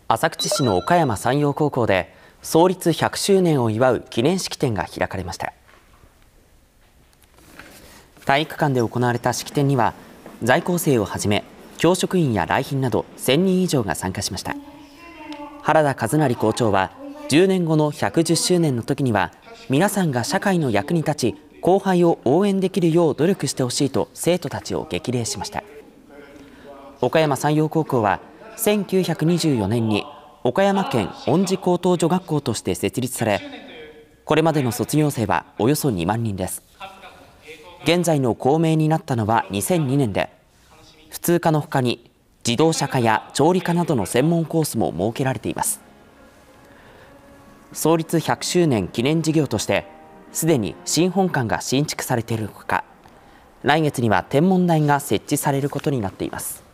浅口市の岡山山陽高校で創立100周年を祝う記念式典が開かれました。体育館で行われた式典には在校生をはじめ教職員や来賓など1000人以上が参加しました。原田和成校長は10年後の110周年の時には皆さんが社会の役に立ち後輩を応援できるよう努力してほしいと生徒たちを激励しました。岡山山陽高校は1924年に岡山県恩賜高等女学校として設立され、これまでの卒業生はおよそ2万人です。現在の校名になったのは2002年で、普通科のほかに自動車科や調理科などの専門コースも設けられています。創立100周年記念事業としてすでに新本館が新築されているほか、来月には天文台が設置されることになっています。